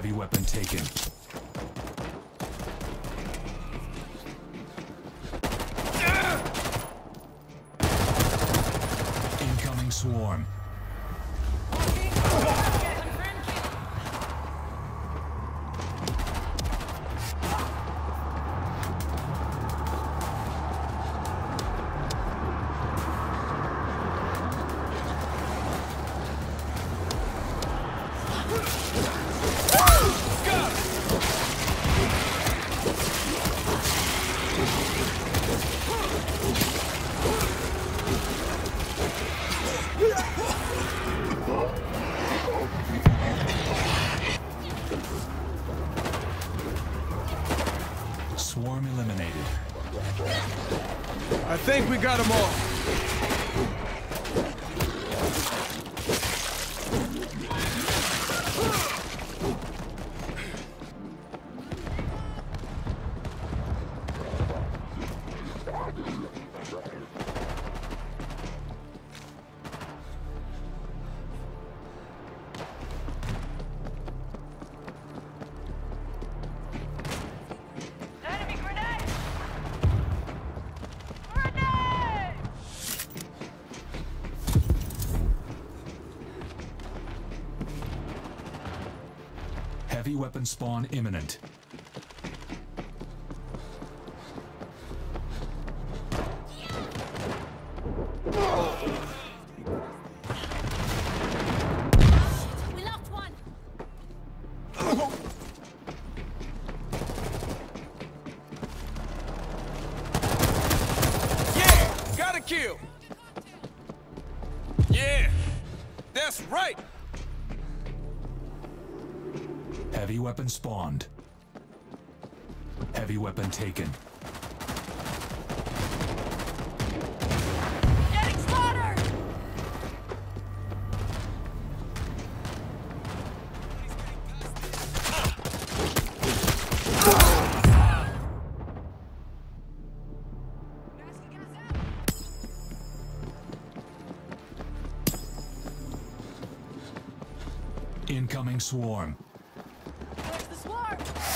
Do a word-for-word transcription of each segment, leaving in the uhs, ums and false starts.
Heavy weapon taken. Incoming swarm. Swarm eliminated. I think we got them all. Heavy weapon spawn imminent. We lost one. Yeah, got a kill. Yeah, that's right. Heavy weapon spawned. Heavy weapon taken. Getting slaughtered. Incoming swarm. Where's the swarm?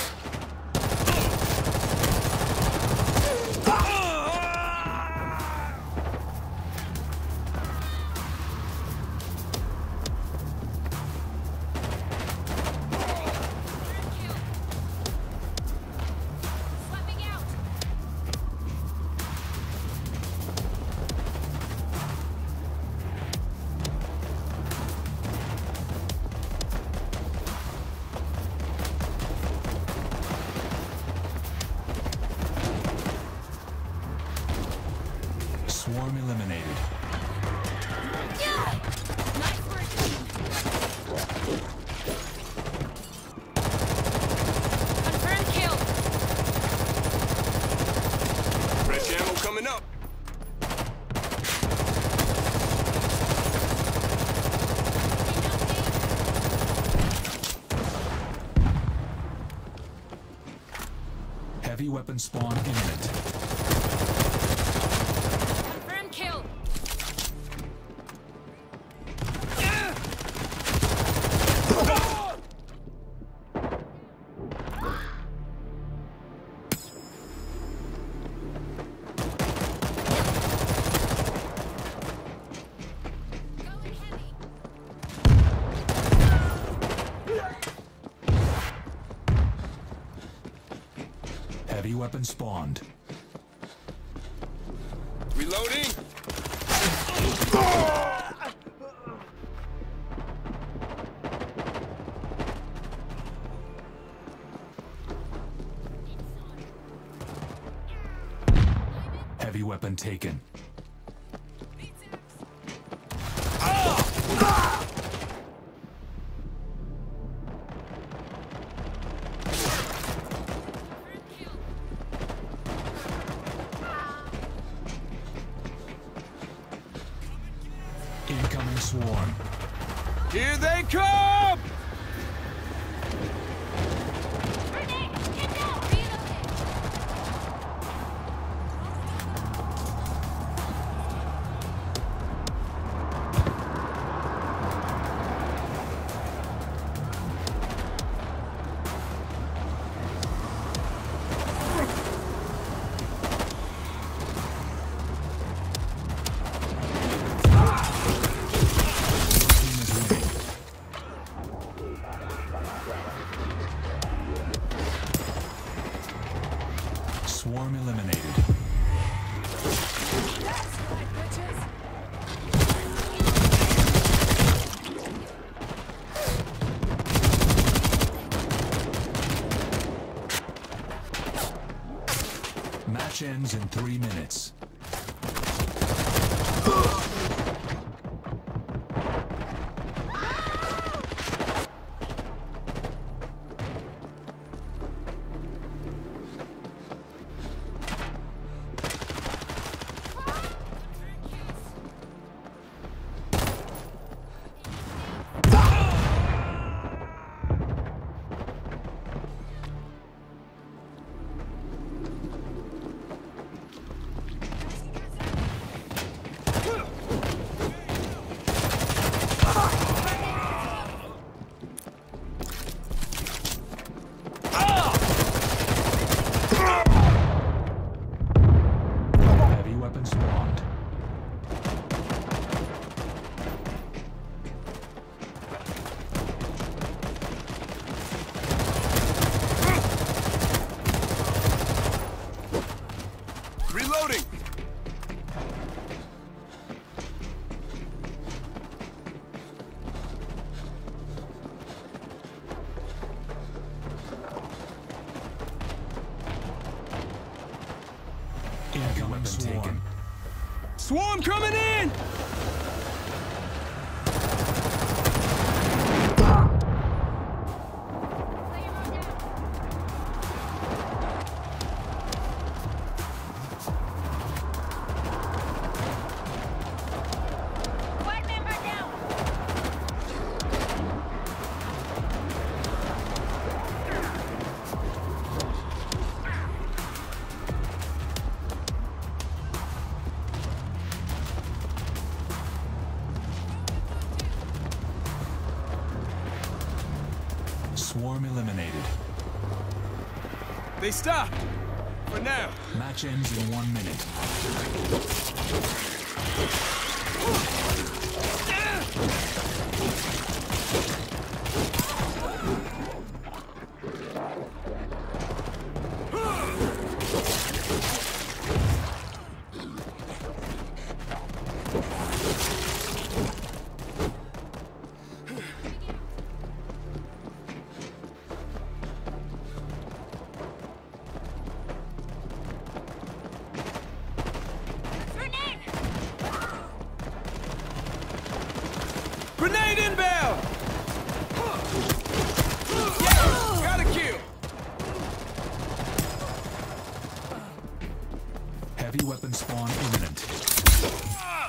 Swapping out. Swarm eliminated. Yeah! Nice work. Confirmed kill. Fresh ammo coming up. Heavy weapon spawn imminent. Confirmed kill. Going heavy. Heavy weapon spawned. Reloading. Heavy weapon taken. Incoming swarm. Here they come! Grenade! Get down! Reloading! Swarm eliminated. That's right, bitches. Match ends in three minutes. Heavy weapon spawned. Reloading! Incoming swarm. Taken. Swarm coming in! Squad member down. Swarm eliminated. They stopped! For now. Match ends in one minute. Grenade! Grenade inbound! Yeah! Got a kill! Heavy weapon spawn imminent. Ah!